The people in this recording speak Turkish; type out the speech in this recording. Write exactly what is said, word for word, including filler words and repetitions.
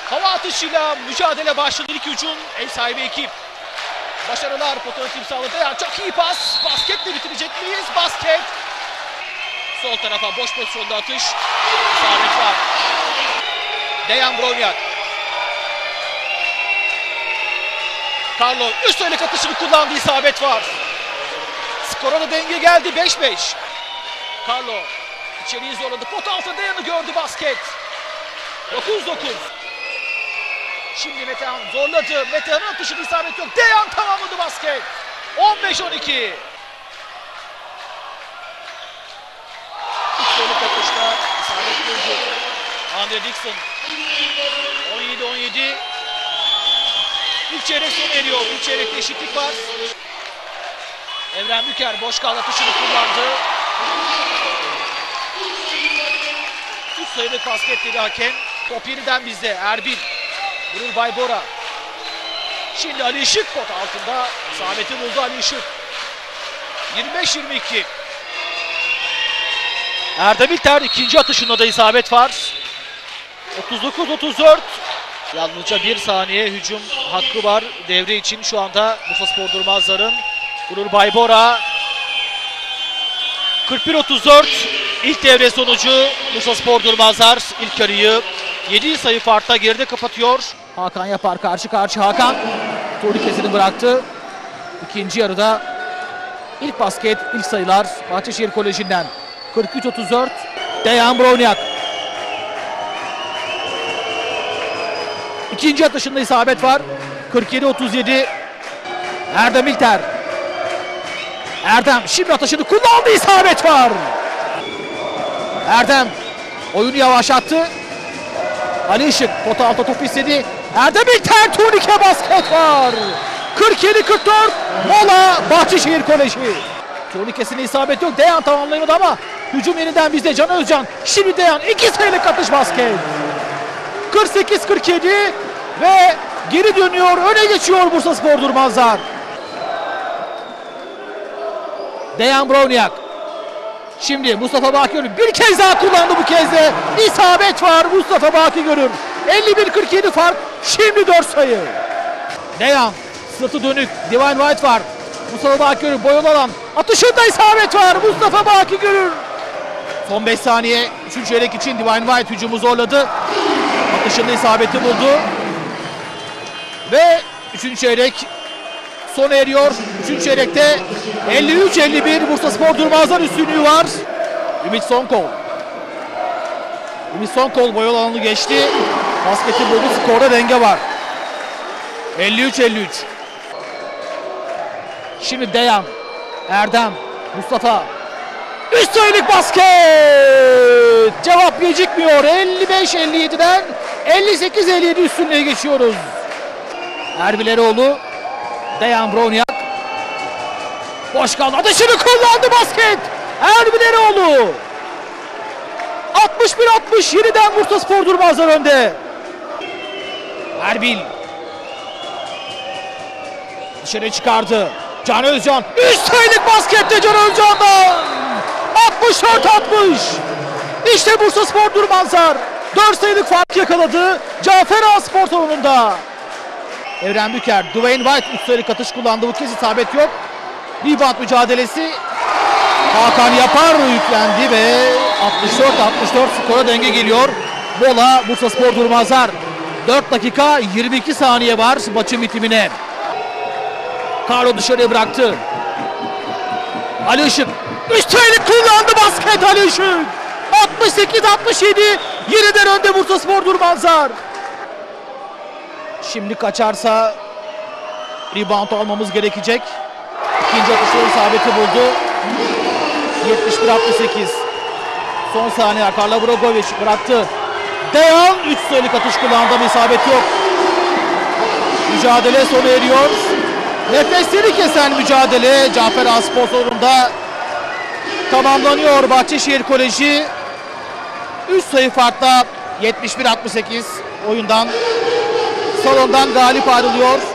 Hava atışıyla mücadele başladı. İlk hücum ev sahibi ekip. Başarılar, potaya timsahlı Deyan. Çok iyi pas. Basketle bitirecek miyiz? Basket. Sol tarafa boş pozisyonda atış. İsabet var. Dejan Broniak. Carlo üst öyle atışını kullandı. İsabet var. Skora da denge geldi. beş beş. Carlo içeriği zorladı. Pot altında Dejan'ı gördü basket. dokuz dokuz. Şimdi Metehan zorladı. Metehan'ın atışının isabet yok. Dejan tamamladı basket. on beş on iki. İlk yıllık atışta isabet gördü. Andre Dixon. on yedi on yedi. İlk çeyrek sona eriyor. İlk çeyrekte eşitlik var. Evren Büker boş kal atışını kullandı. üç sayılık basket dedi hakem. Top yeniden bizde. Erbil. Gurur Baybora. Şimdi Ali Işık pot altında. İsabeti buldu Ali Işık. yirmi beş yirmi iki. Erdem İlter ikinci atışında da isabet var. otuz dokuz otuz dört. Yalnızca bir saniye hücum hakkı var devre için şu anda Bursaspor Durmazlar'ın. Gurur Baybora. kırk bir otuz dört. İlk devre sonucu Bursaspor Durmazlar ilk yarıyı yedi sayı farkla geride kapatıyor. Hakan Yapar karşı karşı Hakan. Turnikesini bıraktı. İkinci yarıda ilk basket, ilk sayılar Bahçeşehir Koleji'nden. kırk üç otuz dört. Dejan Broniak. İkinci atışında isabet var. kırk yedi otuz yedi. Erdem İlter. Erdem şimdi atışını kullandı, isabet var. Erdem oyunu yavaşlattı. Ali Işık pota alta top istedi. Erdem İlter turnike basket var. kırk yedi kırk dört. Mola Bahçeşehir Koleji. Turnikesine isabet yok. Dejan tamamlayamadı ama hücum yeniden bizde. Can Özcan. Şimdi Dejan iki sayılık atış basket. kırk sekiz kırk yedi ve geri dönüyor. Öne geçiyor Bursaspor Durmazlar. Dejan Broniak. Şimdi Mustafa Bakigörür bir kez daha kullandı, bu kez de isabet var Mustafa Bakigörür. elli bir kırk yedi fark. Şimdi dört sayı. Dejan sırtı dönük. Divine White var. Mustafa Bakigörür boyalı alan. Atışında isabet var Mustafa Bakigörür. Son beş saniye. üçüncü çeyrek için Divine White hücumu zorladı. Atışında isabeti buldu. Ve üçüncü çeyrek sona eriyor. Üçüncü çeyrekte elli üç elli bir Bursaspor Durmazlar üstünlüğü var. Ümit Sonkol. Ümit Sonkol boyalı alanı geçti. Basketi buldu. Skorda denge var. elli üç elli üç. Şimdi Dejan. Erdem. Mustafa. Üst sayılık basket. Cevap gecikmiyor. elli beş elli yedi'den elli sekiz elli yedi üstünlüğe geçiyoruz. Erbil Eroğlu. Dejan Broniak. Boş kaldı. Atışını kullandı basket. Erbil Eroğlu. altmış bir altmış yeniden Bursaspor Durmazlar önde. Erbil. Dışarı çıkardı. Can Özcan. Üst sayılık baskette Can Özcan'dan. altmış dört altmış. İşte Bursaspor Durmazlar dört sayılık fark yakaladı Cafer Ağa Spor Salonu'nda. Evren Büker, Dwayne White üst sayılık atış kullandı. Bu kez isabet yok. Rebound mücadelesi. Hakan Yapar yüklendi ve altmış dört altmış dört skora denge geliyor. Mola Bursaspor Durmazlar. dört dakika yirmi iki saniye var maçın bitimine. Carlo dışarıya bıraktı. Ali Işık üst sayılık kullandı basket Ali Işık. altmış sekiz altmış yedi yeniden önde Bursaspor Durmazlar. Şimdi kaçarsa rebound almamız gerekecek. İkinci atışta isabeti buldu. yetmiş bir altmış sekiz. Son saniye Karla Brogovic bıraktı. Dejan üç sayılık atış kullandı ama isabet yok. Mücadele sona eriyor. Nefesleri kesen mücadele Cafer Ağa Spor Salonu'nda tamamlanıyor. Bahçeşehir Koleji üç sayı farkla yetmiş bir altmış sekiz oyundan salondan galip ayrılıyor.